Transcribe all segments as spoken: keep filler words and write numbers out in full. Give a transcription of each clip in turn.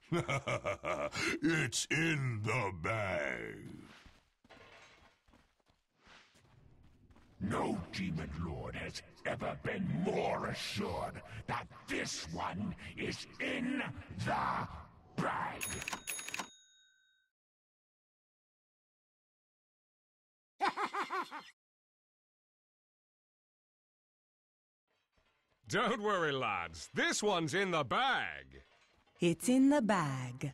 It's in the bag. No demon lord has ever been more assured that this one is in the bag. Don't worry, lads. This one's in the bag. It's in the bag.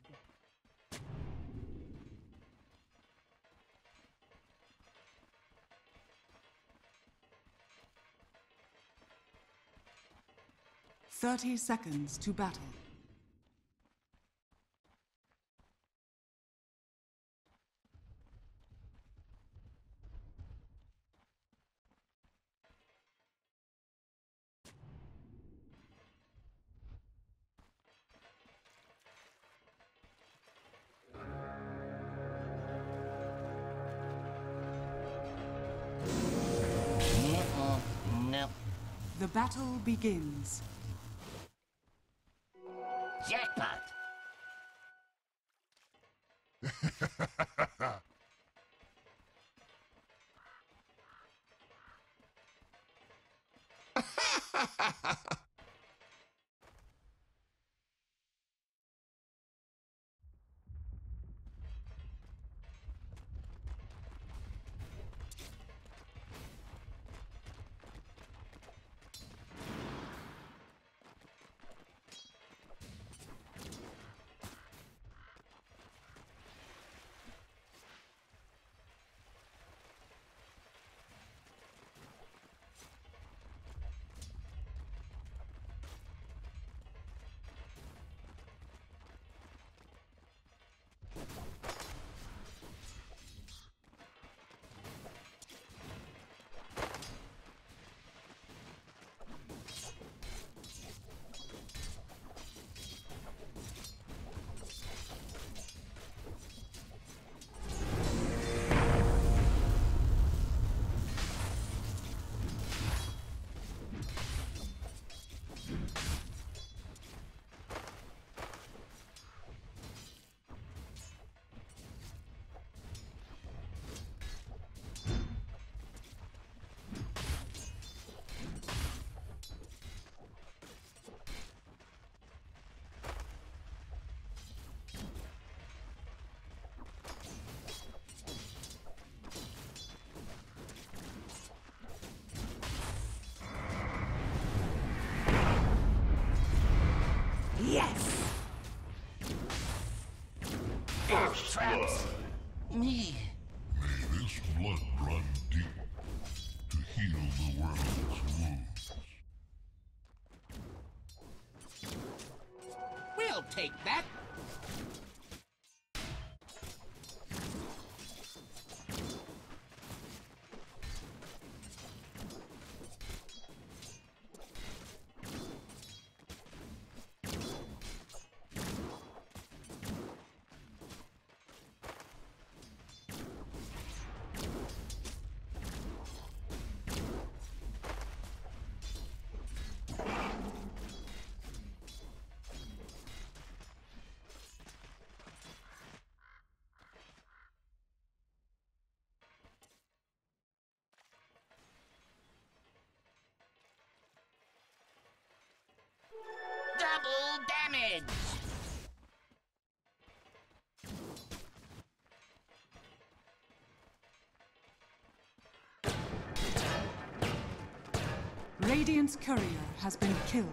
Thirty seconds to battle. No. The battle begins. Jackpot! Yes! First traps! Me. May this blood run deep to heal the world's wounds. We'll take that. Double damage! Radiant's courier has been killed.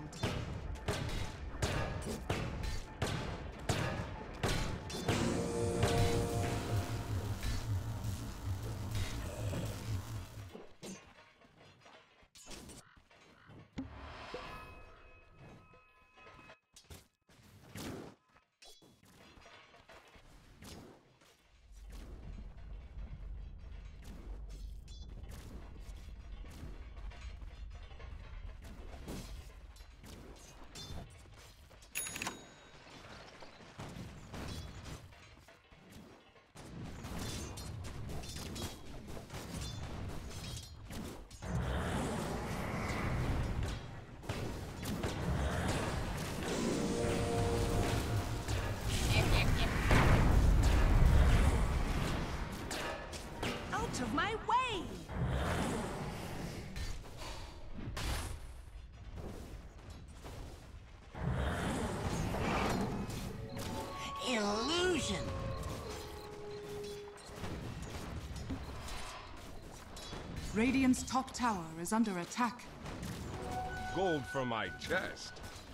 Radiant's top tower is under attack. Gold for my chest.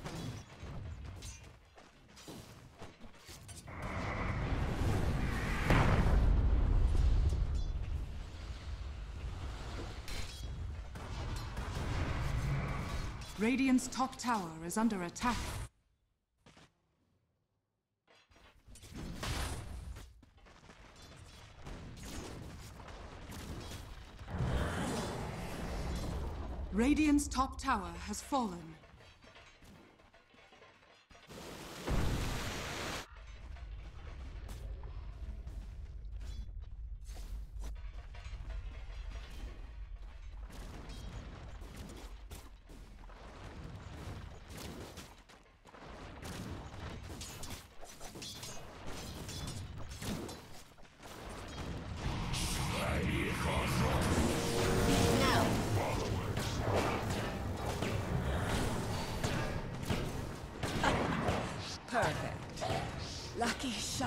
Radiant's top tower is under attack. Radiant's top tower has fallen. Perfect. Lucky shot.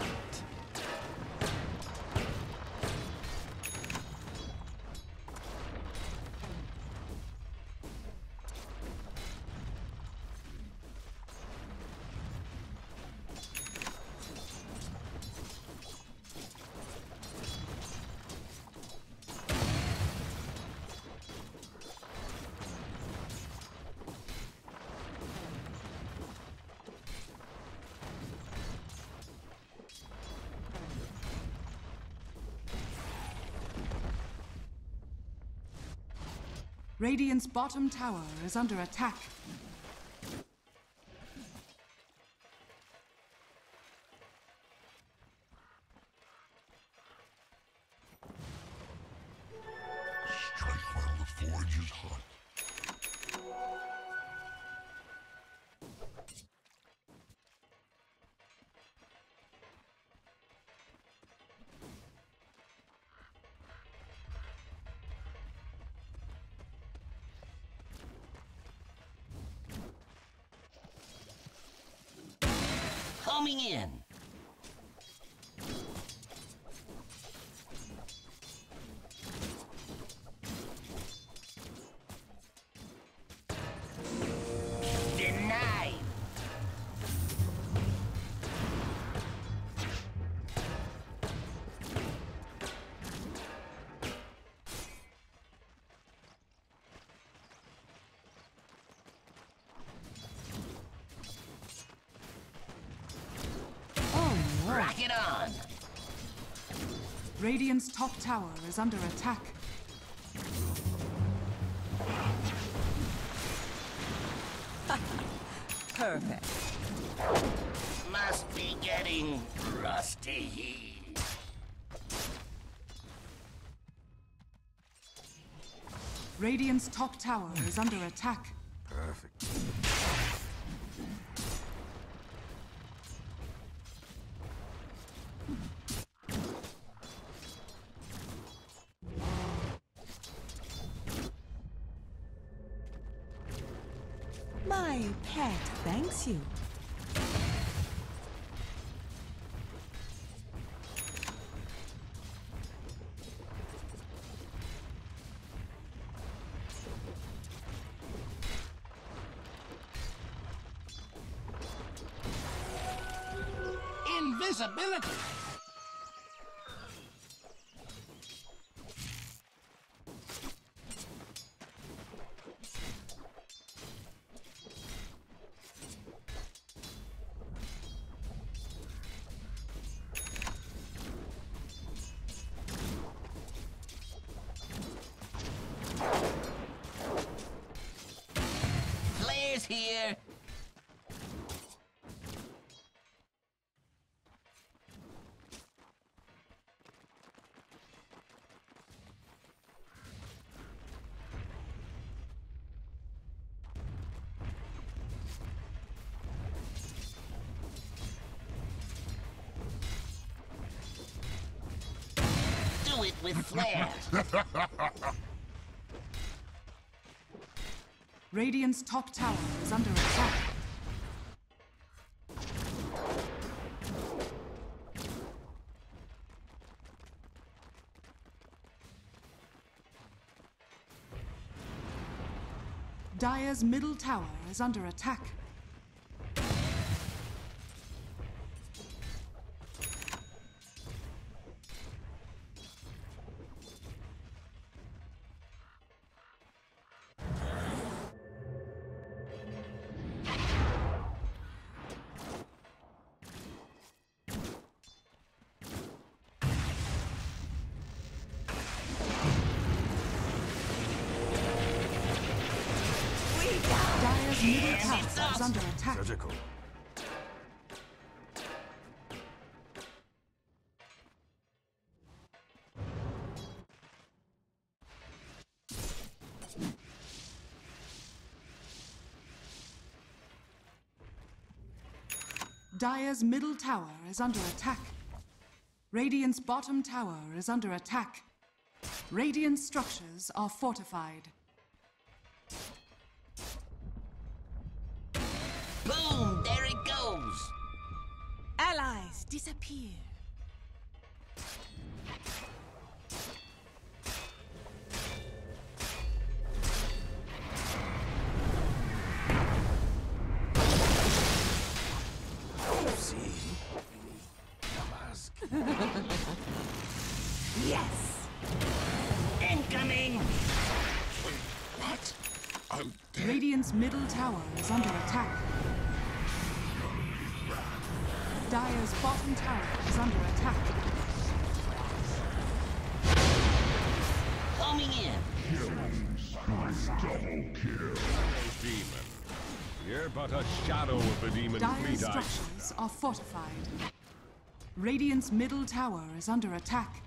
Radiant's bottom tower is under attack. Strike while the forge is hot. Homing in. Denied. Rock it on! Radiant's top tower is under attack. Perfect. Must be getting rusty. Radiant's top tower is under attack. Perfect. My pet thanks you. Invisibility. Flares here. Do it with flair. Radiant's top tower is under attack. Dire's middle tower is under attack. Dire's middle tower is under attack. Surgical. Dire's middle tower is under attack. Radiant's bottom tower is under attack. Radiant structures are fortified. Boom! There it goes! Allies disappear. Yes. Incoming! What? I'm dead. Radiant's middle tower is under attack. Dire's bottom tower is under attack. Homing in! Double kill. Demon. You're but a shadow of the demon Dire's fleet I... structures are fortified. Radiant's middle tower is under attack.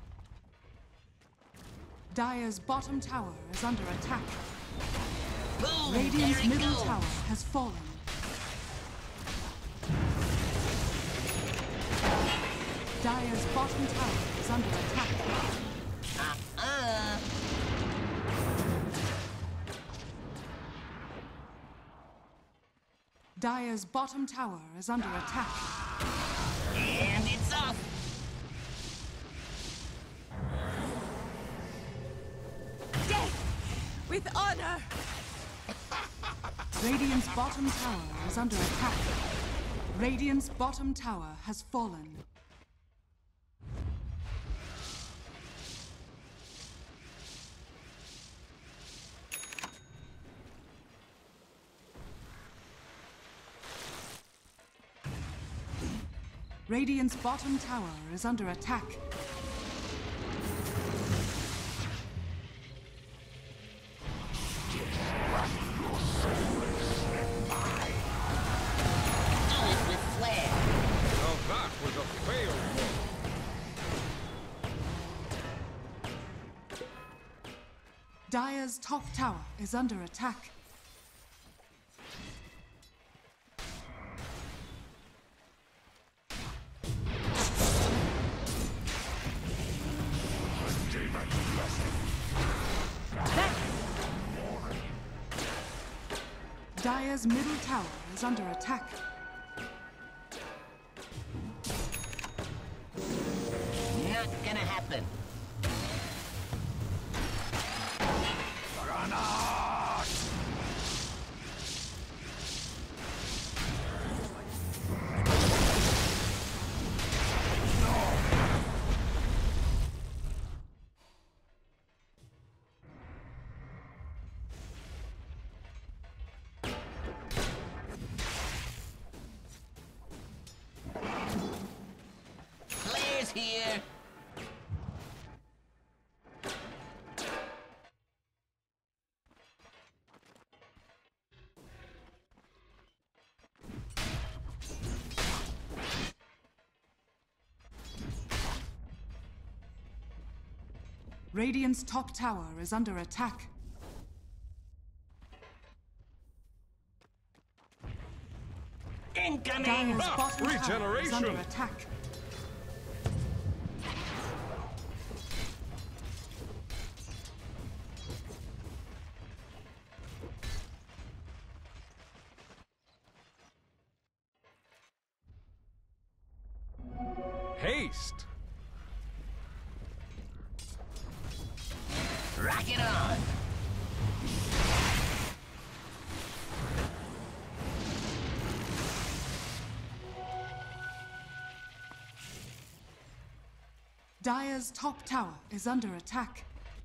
Dire's bottom tower is under attack. Boom! Radiant's there it middle goes! tower has fallen. Dire's bottom tower is under attack. Uh-uh! Dire's bottom tower is under attack. And it's off! Death with honor. Radiant's bottom tower is under attack. Radiant's bottom tower has fallen. Radiant's bottom tower is under attack. Do it with flair! Now that was a failed move. Dire's top tower is under attack. Dire's middle tower is under attack. Not gonna happen. Flair's here! Radiant's top tower is under attack. Incoming! Dire's Ah, bottom tower is regeneration. under attack. Haste. Rock it on! Dire's top tower is under attack.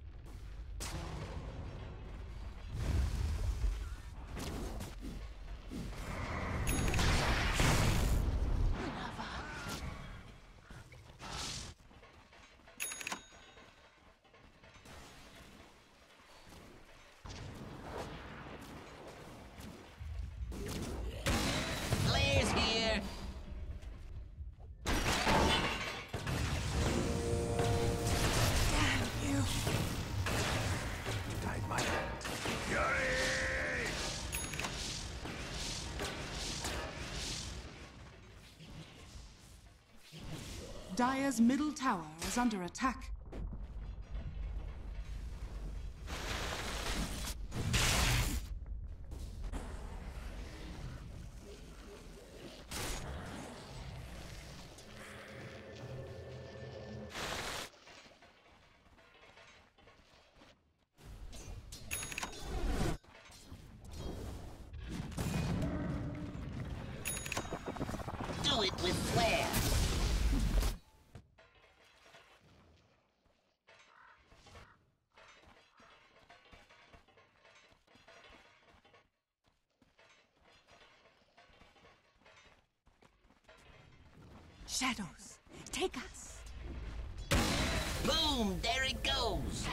Flare's here. Damn you. Guide my hand. Fury! Dire's middle tower is under attack. Do it with flair. Shadows, take us. Boom! There it goes.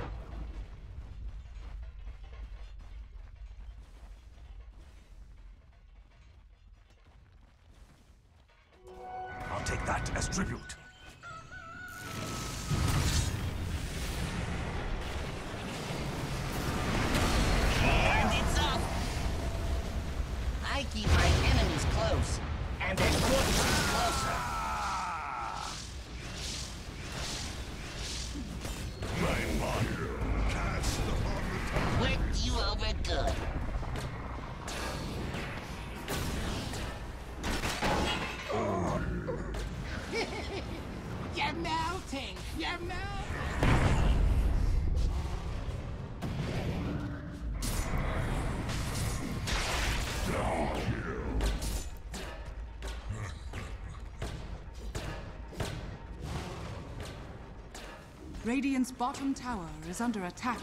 I'll take that as tribute. And it's up. I keep my enemies close, and their fortresses closer. My fire cast upon the tower. Worked you over good. You're melting! You're melting! Radiant's bottom tower is under attack.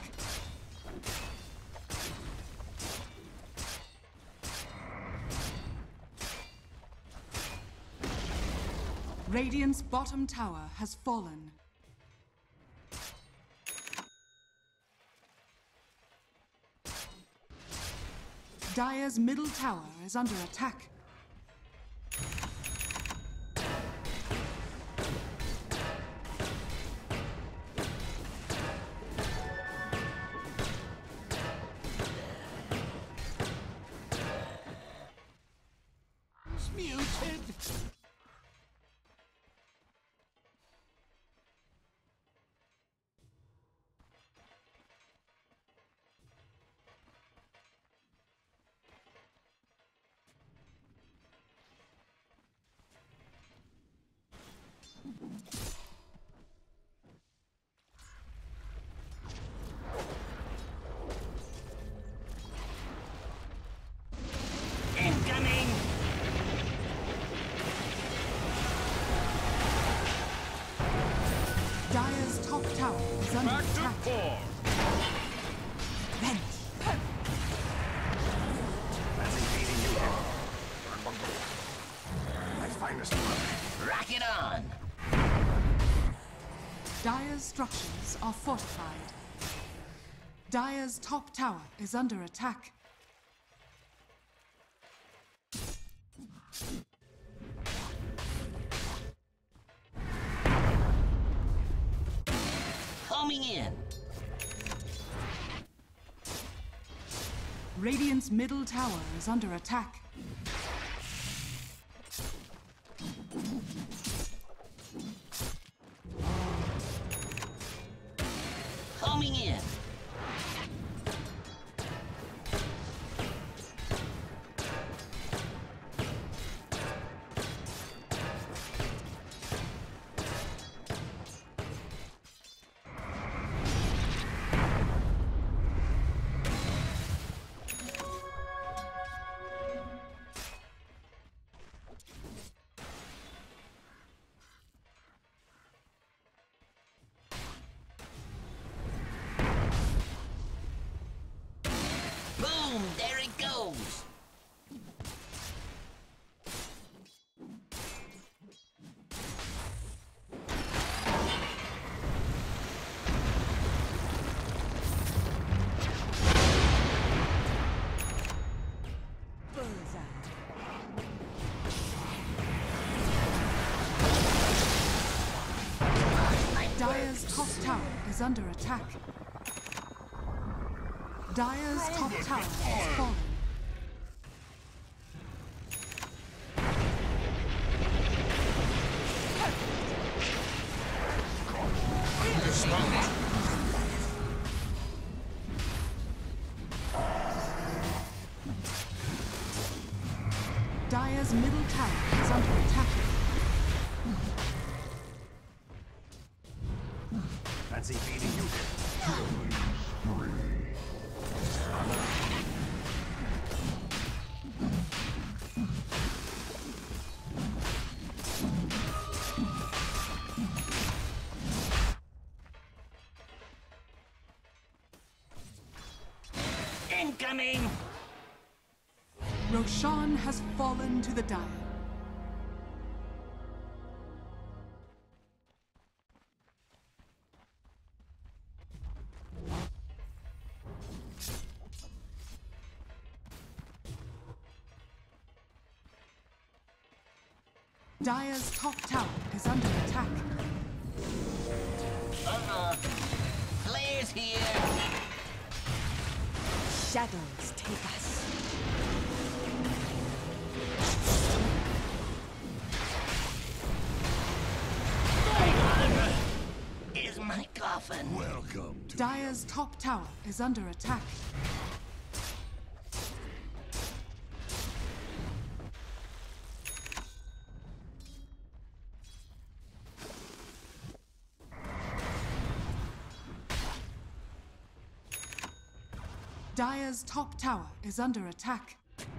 Radiant's bottom tower has fallen. Dire's middle tower is under attack. Muted! Incoming! Dire's top tower is under Back to attack. four. Vent. Fancy beating you here. My finest work. Rock it on! Dire's structures are fortified. Dire's top tower is under attack. Homing in. Radiant's middle tower is under attack. Homing in. Dire's top tower is under attack. Dire's top tower has fallen. Dire's middle tower is under attack. Fancy feeding you? Incoming! Roshan has fallen to the Dire. Dire's top tower is under attack. Uh-uh. Flares here! Shadows take us. Is my coffin. Welcome to Dire's top tower is under attack. Dire's top tower is under attack.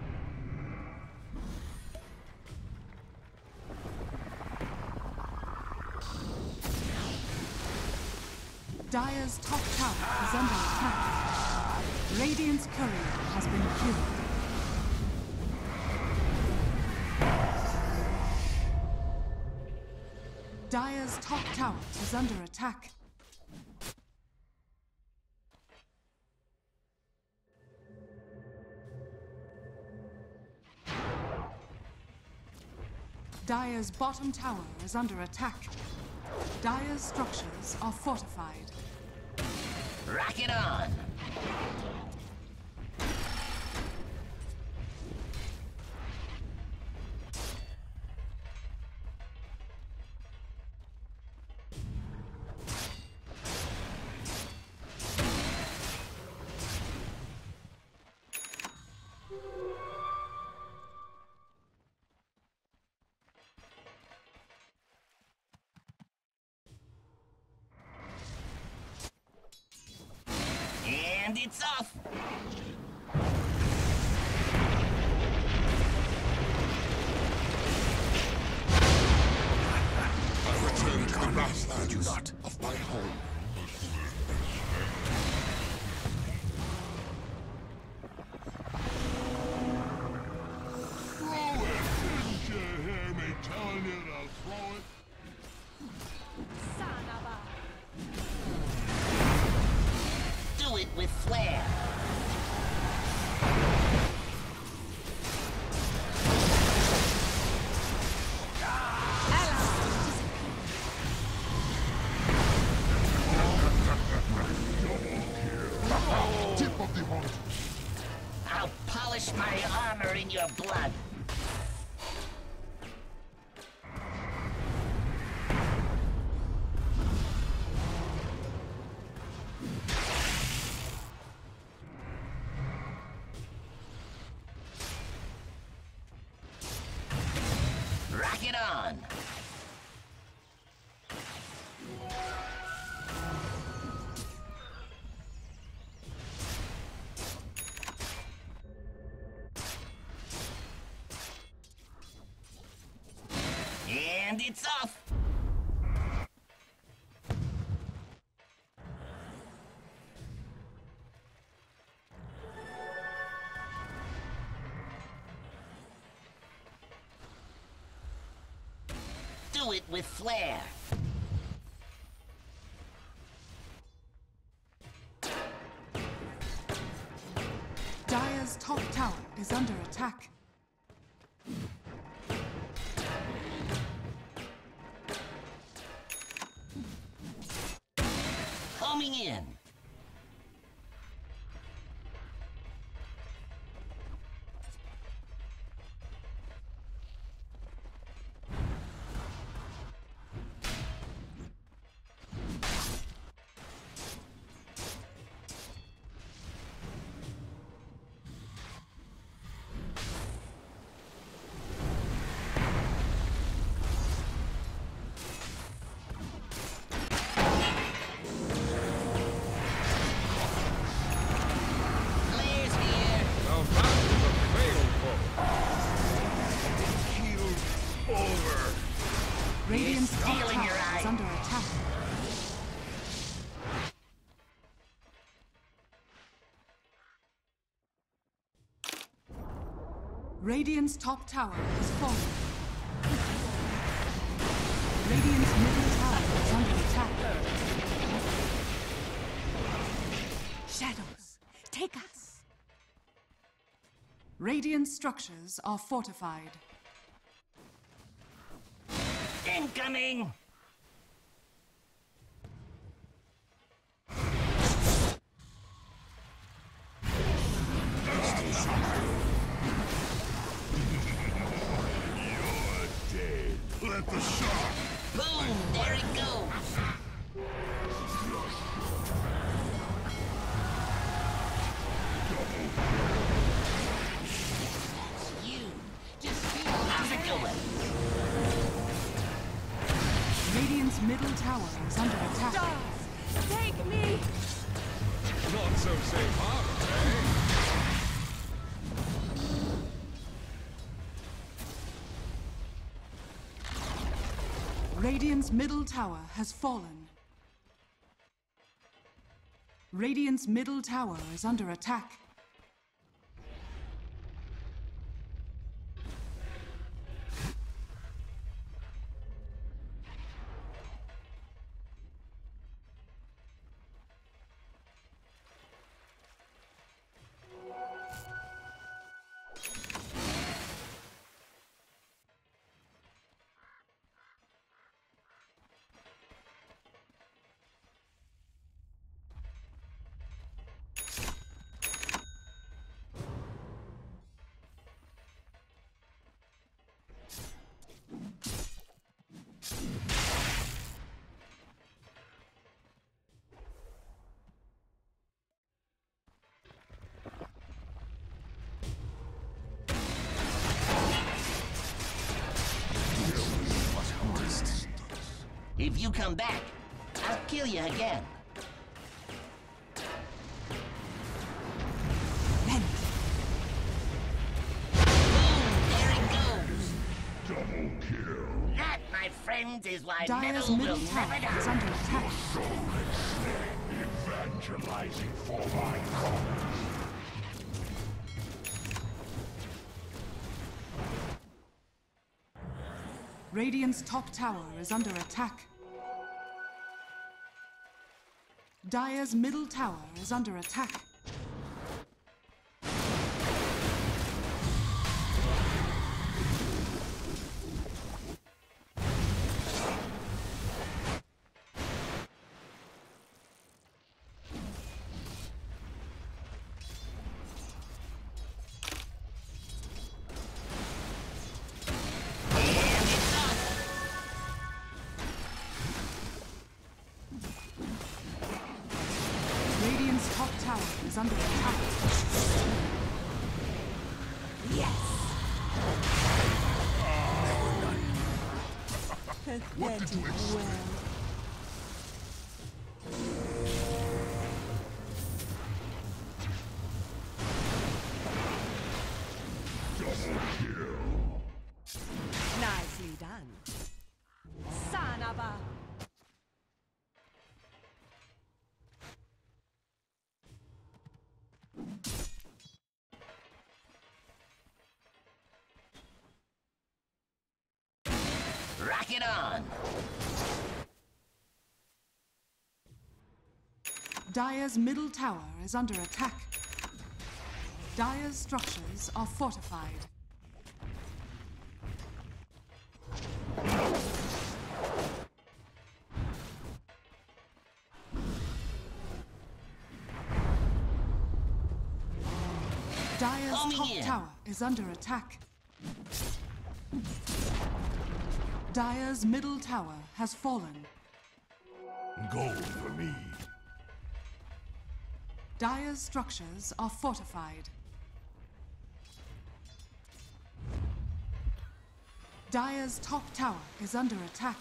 Dire's top tower is under attack. Radiant's courier has been killed. Dire's top tower is under attack. Dire's bottom tower is under attack. Dire's structures are fortified. Rock it on! And it's off! I return to the grasslands of my home. Throw it! Didn't you hear me telling you to throw it? Do it with flair! Tip of the horn. I'll polish my armor in your blood! Rock it on! And it's off! Do it with flair! Dire's top tower is under attack. zooming in. Radiant's top tower is under attack. Radiant's top tower has fallen. Radiant's middle tower is under attack. Shadows, take us. Radiant structures are fortified. Incoming! Let the shot! Boom! There it goes! You! Just feel how's it going? Radiant's middle tower is under attack. Stars, take me. Not so safe harbor, eh? Radiant's middle tower has fallen. Radiant's middle tower is under attack. If you come back, I'll kill you again. Rend. Boom! There it goes! Double kill! That, my friends, is why Dire's metal middle will tower never is die. under attack. Soul enslaved, evangelizing for my cause. Radiant's top tower is under attack. Dire's middle tower is under attack. Radiant's top tower is under attack. Yes. What did you expect? Well. Double kill! Nicely done. Sanaba. Rock it on! Dire's middle tower is under attack. Dire's structures are fortified. Homing top in. tower is under attack. Dire's middle tower has fallen. Gold for me. Dire's structures are fortified. Dire's top tower is under attack.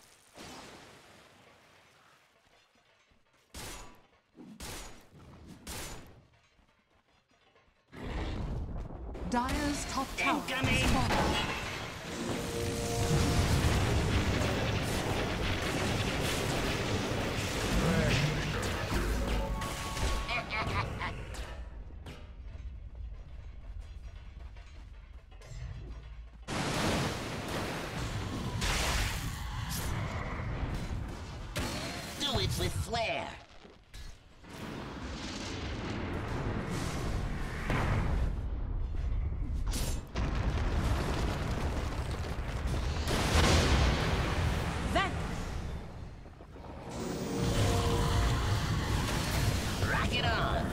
Dire's top tower Incoming. is fallen. Do it with flair. Then Rock it on.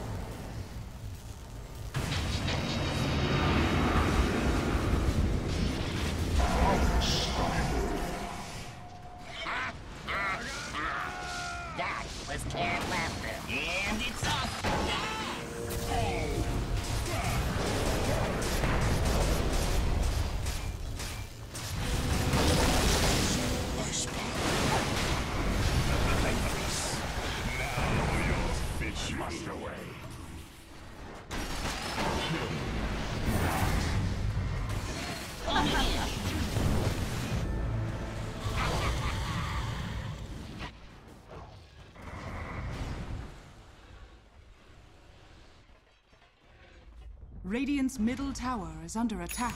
That was canned laughter. And it's off. Fish must away. Homing in. Radiant's middle tower is under attack.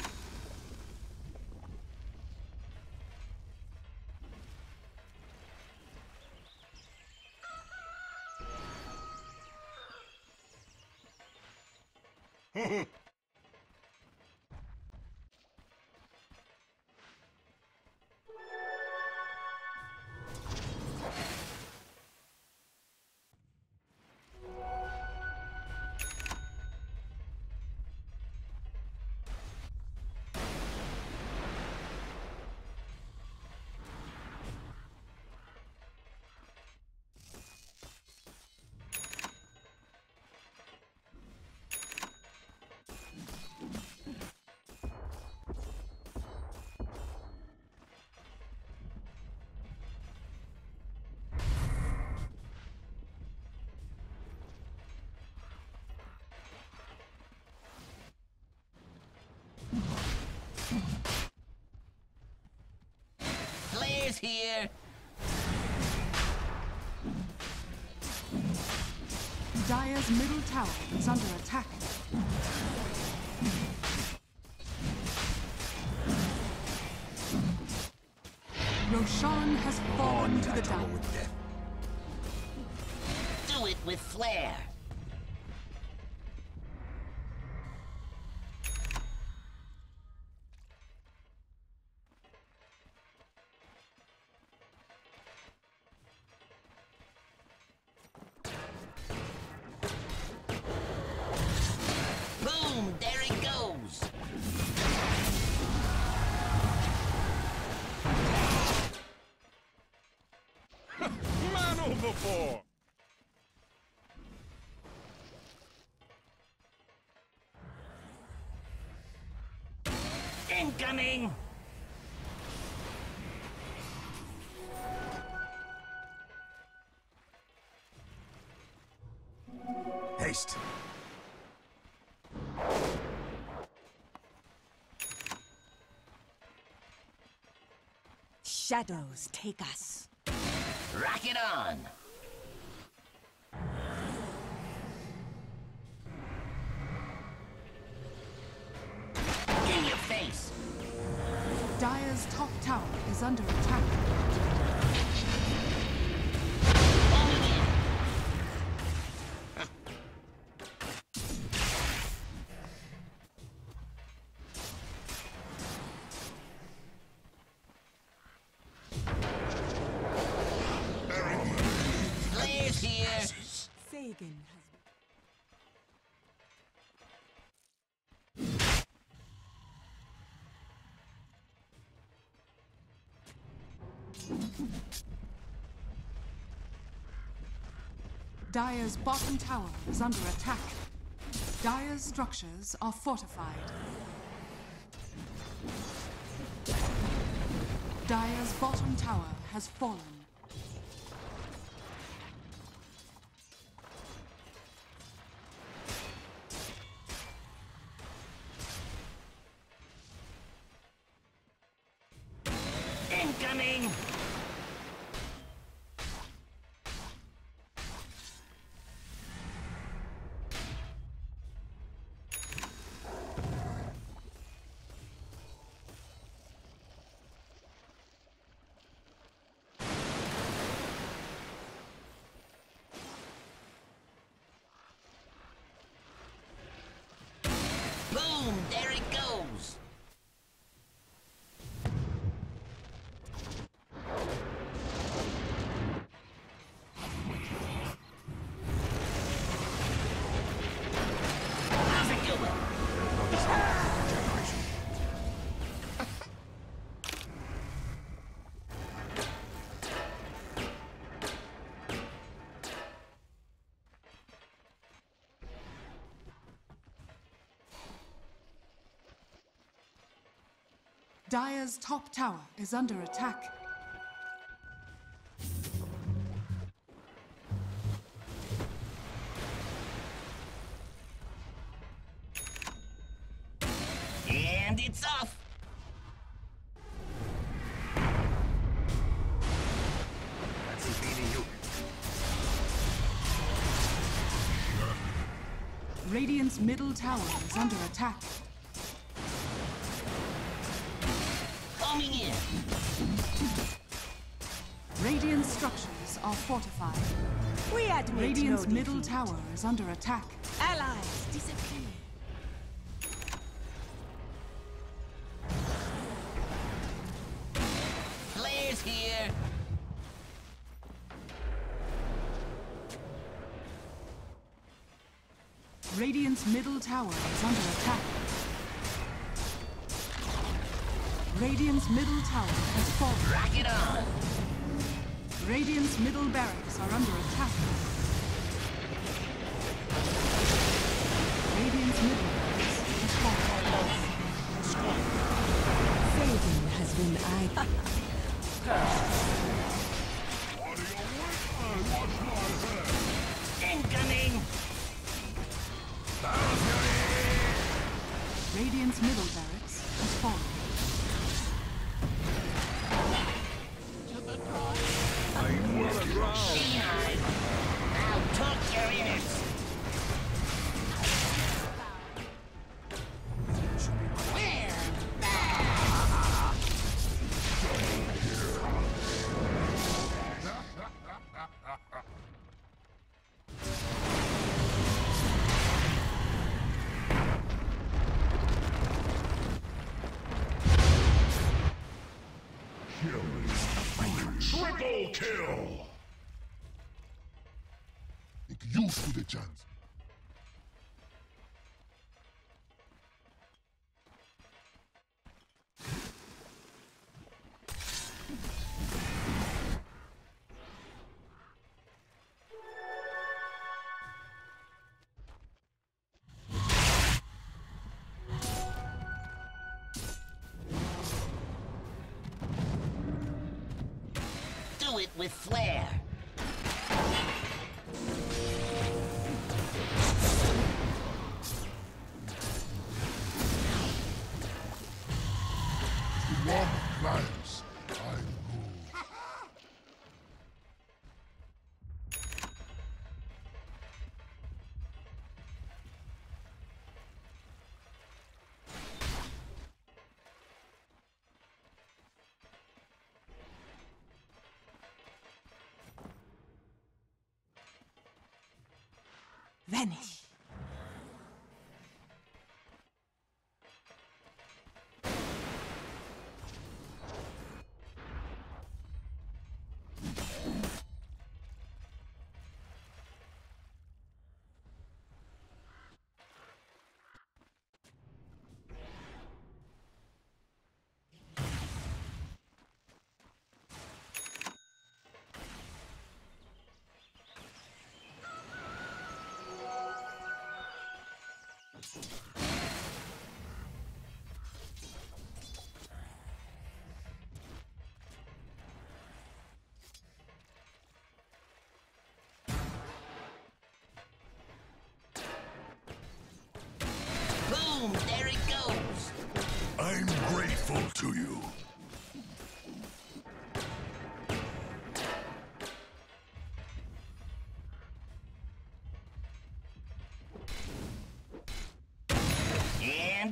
Flair's here. Dire's middle tower is under attack. Roshan has fallen to the Dire. Do it with flair. Boom! There it goes. Man overboard! Incoming! Haste. shadows take us. Rock it on! In your face! Dire's top tower is under attack. Homing in! Flair's here! Sagan has Dire's bottom tower is under attack. Dire's structures are fortified. Dire's bottom tower has fallen. Incoming! Boom! There it goes! How's it going? Dire's top tower is under attack. And it's off! Fancy beating you. Radiant's middle tower is under attack. Coming in! Radiant structures are fortified. We admit Radiant's no middle defeat. tower is under attack. Allies disappear. Players here! Radiant's middle tower is under attack. Radiant's middle tower has fallen. Rock it on! Radiant's middle barracks are under attack. Radiant's middle barracks has fallen. Saving has been I. Incoming! Radiant's middle barracks has fallen. Beehive! I'll talk your innards! We're back! Triple kill! Make use of the chance. Do it with flair! One climbs, I move. Vanish.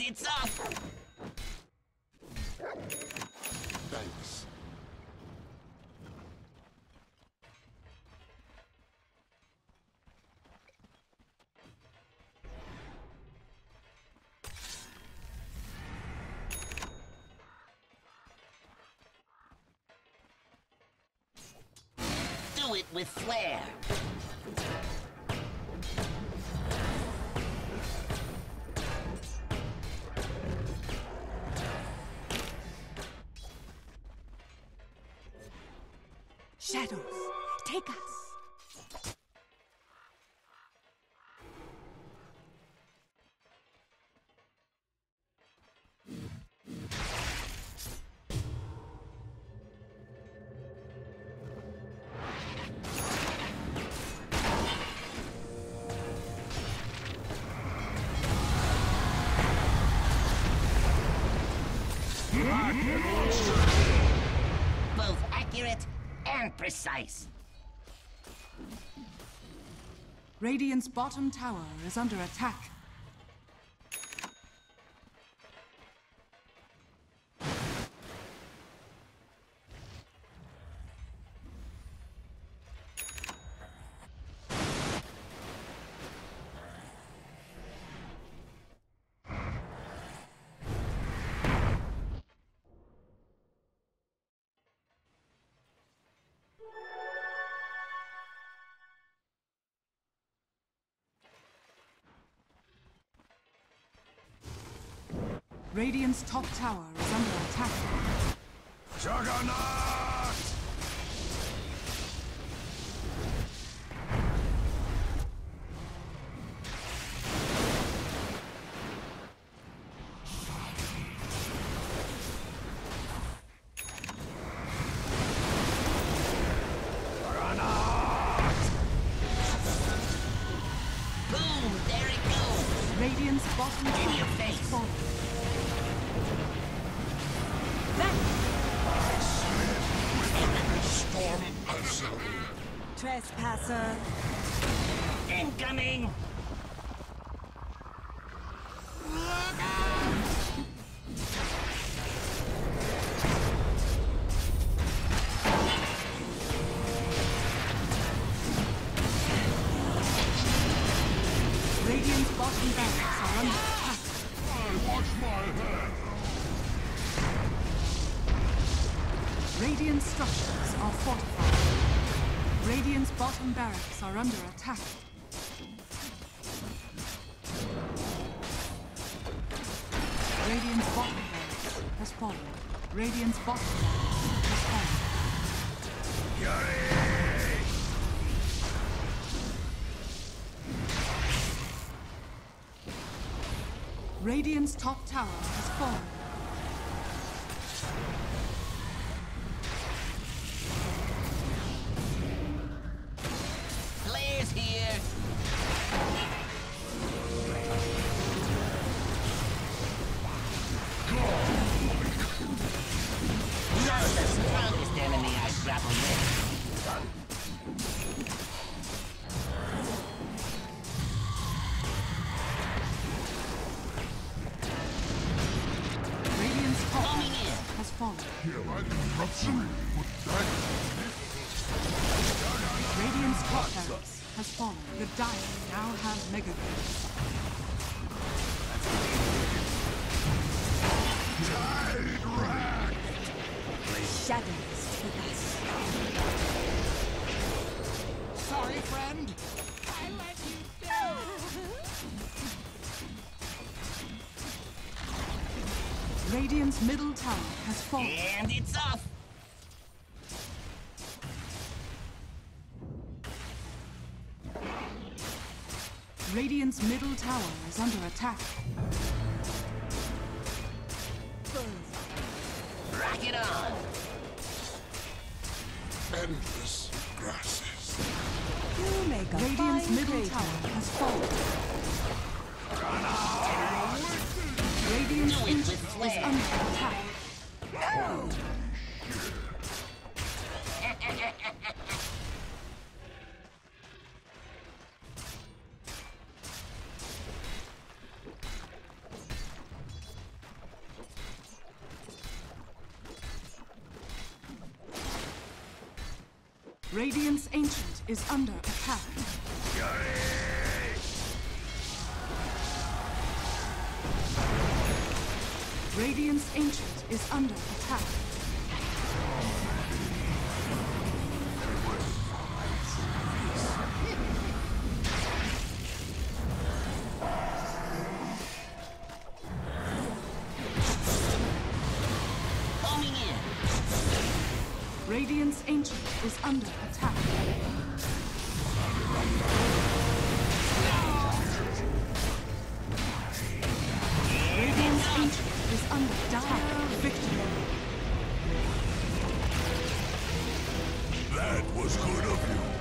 it's off! Thanks. Do it with flair. Shadows, take us. Both accurate and precise. Radiant's bottom tower is under attack. Radiant's top tower is under attack. Juggernaut! Boom! There it goes! Radiant's bottom tower In your face. has fallen. Storm Azul. Trespasser. Incoming! Radiant's bottom barracks are under attack. I wash my hands. Radiant structures are fortified. Radiant's bottom barracks are under attack. Radiant's bottom barracks has fallen. Radiant's bottom barracks has fallen. Radiant's top tower has fallen. Blair's here! Not the strongest enemy I've grappled with. Radiant's top Coming barracks in. has fallen. Here I corruption with that. Radiant's top barracks has fallen. The Dire now have Mega Ghosts. Shadows, take us. Sorry, friend. I let you down. Radiant's middle tower has fallen. And it's off! Radiant's middle tower is under attack. Rock it on! Endless grasses. You make a Radiant's fine middle crater. tower has fallen. Radiant's Do it ancient with is flair. under attack. Radiant's Ancient is under attack. Radiant's Ancient is under attack. Coming in. Radiant's Ancient is under attack. Radiant's Ancient is under attack. Victory. That was good of you.